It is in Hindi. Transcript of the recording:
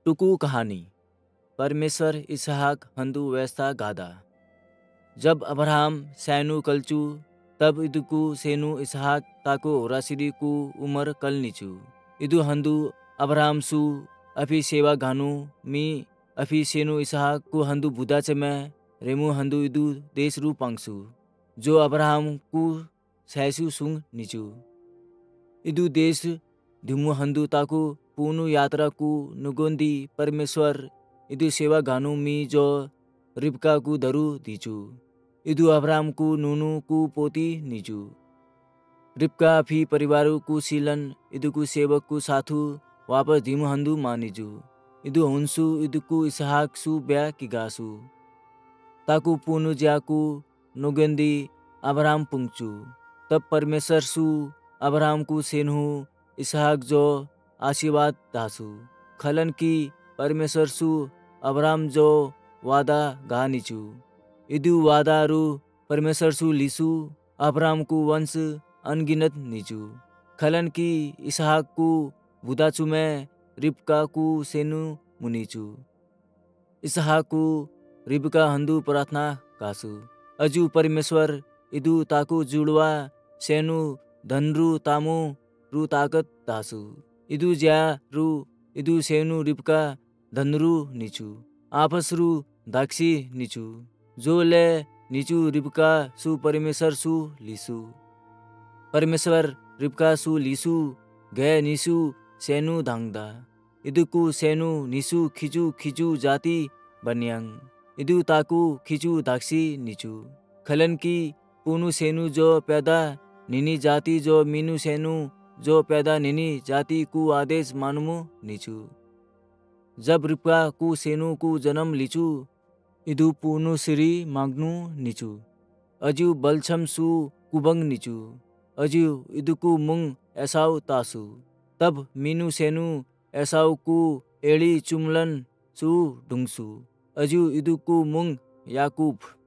टुकू कहानी परमेश्वर इसहाक हंदू वैस्ता गादा। जब अब्राहम सैनु कलचू तब इदुकू सेनु इसहाक ताको होरासिरी कु उमर कल निचू। इदु हंदू अब्राहम सु अफी सेवा गानु मी अफी सेनु इसहाक कु हंदू बुदा चमे रेमु हंदू इदु देश रू पांगसु जो अब्राहम कु सैसु सुंग निचू। इदु देश धिमु हंदू ताकु पूनु यात्रा कु नुगोंदी परमेश्वर इदु सेवा गानु मी जो रिबका कु धरु दीचू। इदु अब्राहम कु नूनु कु पोती नीचू। रिबका फी परिवारु कु सीलन इदु कु सेवक कु साथु वापस धिमु हंदू मानिजू। इदु हुंसु इदु कु इसहाक सु ब्या किगासु ताकु पूनु ज्याकु नुगोंदी अब्राहम पुंगचू। तब परमेश्वर सु अब्राहम कु सेनहु इसहाक जो आशीर्वाद दासु खलन की परमेश्वर सु अब्राहम जो वादा गा निचू। इदु वादा रु परमेश्वर सु लिसु अब्राहम कु वंश अनगिनत निचू। खलन की इसहाक कु बुदाचु में रिबका कु सेनु मुनिचू। इसहाक कु रिबका हंदू प्रार्थना कासु अजु परमेश्वर इदु ताकु जुड़वा सेनु धनरु तामु रु ताकत दासु। इदु ज्या रु इदु सेनु रिबका धनरु निचू आपस रु दाक्षी निचू जो ले निचू रिबका सु परमेश्वर सु लिसु। परमेश्वर रिबका सु लिसु गए निसु सेनु धांगदा। इदु कु सेनु निसु खिचू खिचू जाति बन्यांग इदु ताकु खिचू दाक्षी निचू। खलन की पुनु सेनु जो पैदा निनी जाति जो मीनु सेनु जो पैदा निनी जाति कु आदेश मानुमु निचू। जब रिबका कु सेनु कु जन्म लिचू इदु पुनु सिरी मांगनु निचू। अजु बलछम सु कुबंग निचू अजु इदु कु मुंग ऐसाउ तासु। तब मीनु सेनु ऐसाउ कु एड़ी चुमलन सु ढुंगसु अजु इदु कु मुंग याकूब।